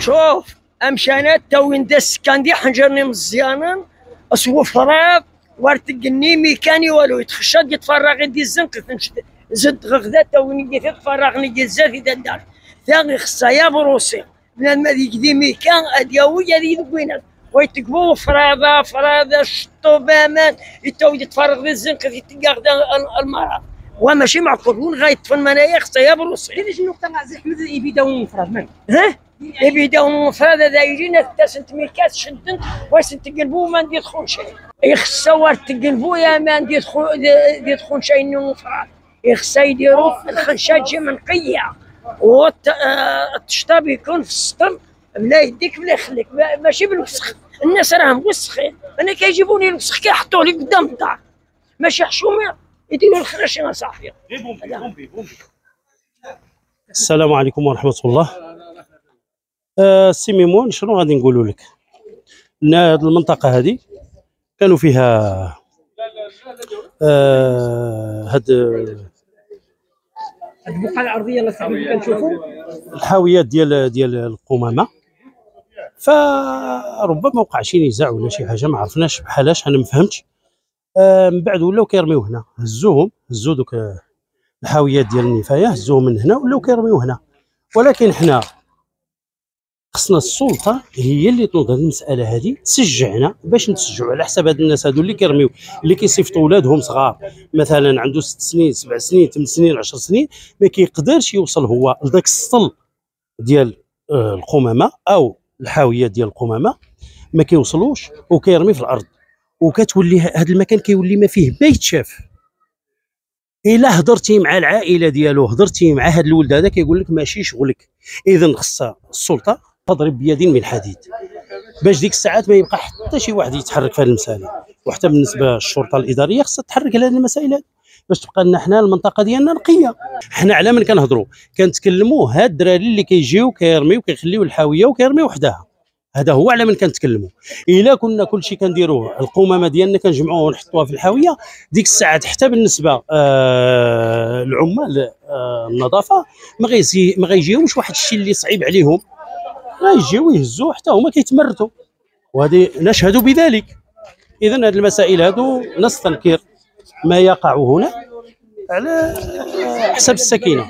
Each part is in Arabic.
شوف امشانات تو ندس السكان دي حنجرني مزيانا اسوو فراغ وارتقني ميكاني والو يتخشد يتفرغ يدي الزنق زد غدا تو نجي تتفرغ نجي الزاف اذا دار ثاني خصايا بروسي بنادم هذيك دي ميكان ادياوي هذيك دوينات ويتقبو فراده شطوبه مان يتو يتفرغ ذي الزنق يتلقى غدا المرض وماشي معقول وين غيطفى المنايا خصايا بروسي. علاش النقطه مع زي احمد يبيداو مفرد مان يبيداو مفرد هذا يجينا تاسنت ميكاس شدنت واش تقلبو ما ندير دخل شيء يخصا وار تقلبو يا ما ندير دخل شيء انه مفرد يخصا يديروا الخنشه تجي منقيه والتشطيب يكون في السطر بلا يديك بلا يخليك ماشي بالوسخ. الناس راهم وسخين انا كيجيبوني الوسخ كيحطوه لي قدام الدار ماشي حشومه يديروا الخراشين صافيه. السلام عليكم ورحمه الله. سي ميمون شنو غادي نقولوا لك؟ ان هذه المنطقه هذه كانوا فيها هاد البقعه الارضيه اللي كنشوفوا الحاويات ديال القمامه، فربما وقع شي نزاع ولا شي حاجه ما عرفناش بحالاش انا ما فهمتش. من بعد ولاو كيرميو هنا، هزوا دوك الحاويات ديال النفايه هزوهم من هنا ولاو كيرميو هنا. ولكن حنا خصنا السلطه هي اللي تنوض هذه المساله هذه تشجعنا باش نتشجعوا على حساب هاد الناس هادو اللي كيرميو، اللي كيصيفطوا ولادهم صغار مثلا عنده 6 سنين 7 سنين 8 سنين 10 سنين ما كيقدرش يوصل هو لذاك السطل ديال القمامه او الحاويات ديال القمامه، ما كيوصلوش وكيرمي في الارض وكتولي هذا المكان كيولي ما فيه ما يتشاف. الا هضرتي مع العائله ديالو هضرتي مع هذا الولد هذا كيقول لك ماشي شغلك. اذا خصها السلطه تضرب بيد من حديد باش ديك الساعات ما يبقى حتى شي واحد يتحرك في هذه المسائل، وحتى بالنسبه للشرطه الاداريه خصها تحرك على هذه المسائل هذه باش تبقى لنا حنا المنطقه ديالنا نقيه. حنا على من كنهضروا كنتكلموا هاد الدراري اللي كيجيو كيرميو كيخليو الحاويه وكيرميو وحدها، هذا هو على من كنتكلموا. الا كنا كلشي كنديروه القمامه ديالنا كنجمعوها ونحطوها في الحاويه ديك الساعات حتى بالنسبه العمال النظافه ما غيجيوش واحد الشيء اللي صعيب عليهم، غيجيو يهزوه حتى هما كيتمرتوا وهذه نشهد بذلك. اذا هذه المسائل هذو نستنكر ما يقع هنا على حسب السكينه.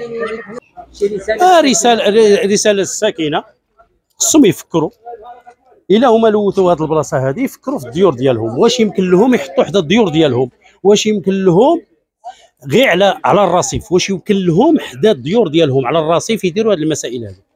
رساله السكينه خصهم يفكروا الا هما لوثوا هذه البلاصه هذه يفكروا في الديور ديالهم، واش يمكن لهم يحطوا حدا الديور ديالهم، واش يمكن لهم غير على الرصيف، واش يمكن لهم حدا الديور ديالهم على الرصيف يديروا هذه المسائل هذه.